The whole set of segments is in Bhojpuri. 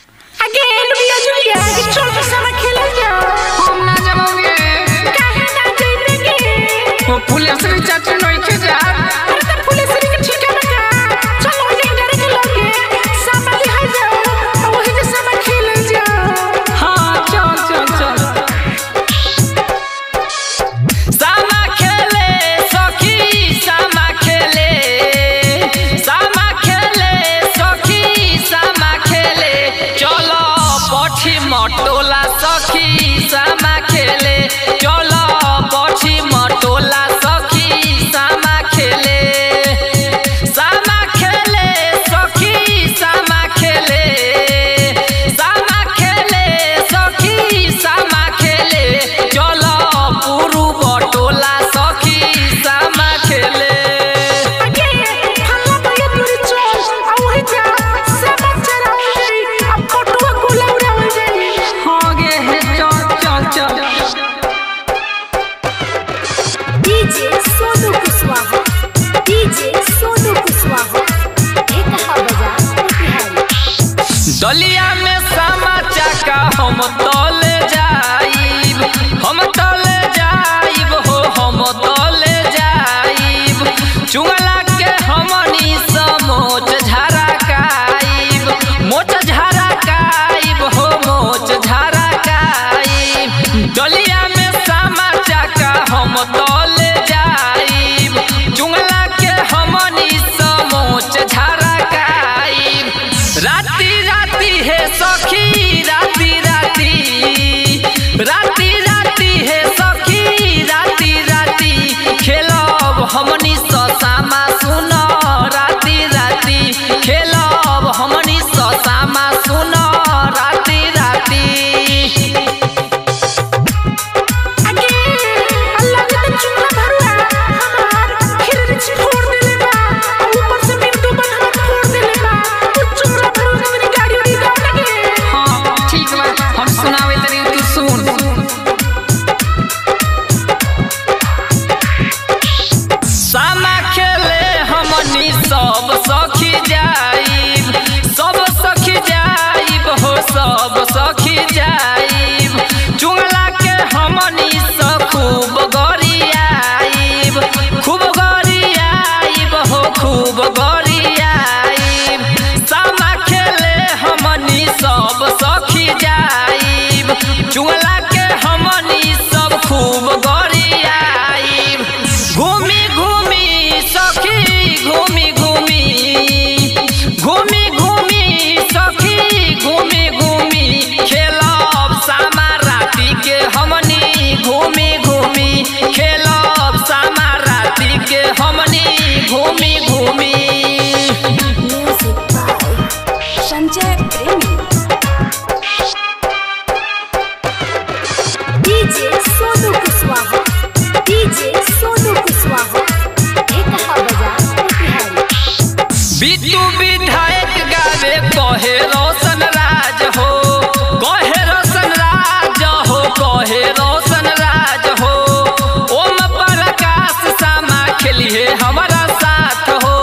मटोला सखी सामा खेले चलो पछी मटोला सखी सामा खेले सखी सामा खेले सखी सामा खेले चलो पुरु बटोला सखी सामा खेले दलिया में सामा चाका हम तले जाइब हो हम तले जाइब चुंगला के हमनी समोच झारा काइब मोच झारा काइब हो मोच झारा काइब दलिया में सामा चाका हम तले जाइब चुंगला के हमनी समोच झारा काइब राती है सखी राती है सखी राती खेलब हमनी सामा सुनो राती खेलब हमनी सामा सुनो राती सामा खेले हमनी सब सखी जाइब हो सब सखी जाइब चुंगला के हमनी खूब गरियाइब हो खूब गरियाइब सामा खेले हमनी सब सखी जाइब चुंगला के हमनी सब खूब गरियाइब घूमी सखी घूमी खेलब सामा राती के हमनी घूमी खेलब सामा राती के हमनी घूमी संजय प्रेमी डीजे सोनू कुशवाहा बिट्टू विधायक गावे कहे रोशन राज हो ओम प्रकाश सामा खेली है हमारा साथ हो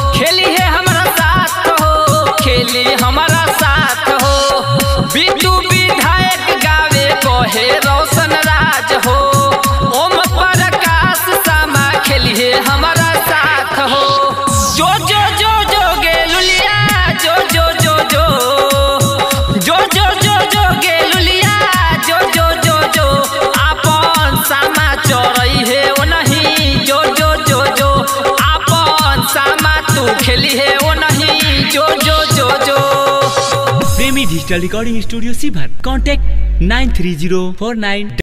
बिट्टू विधायक गावे कहे रोशन राज हो ओम प्रकाश सामा खेली है हमारा साथ हो जो गे लुलिया जो गे लुलिया जो आपन सामा चोरई है वो नहीं जो आपन सामा तू खेली है वो नहीं जो प्रेमी डिजिटल रिकॉर्डिंग स्टूडियो सीभर कॉन्टैक्ट 930499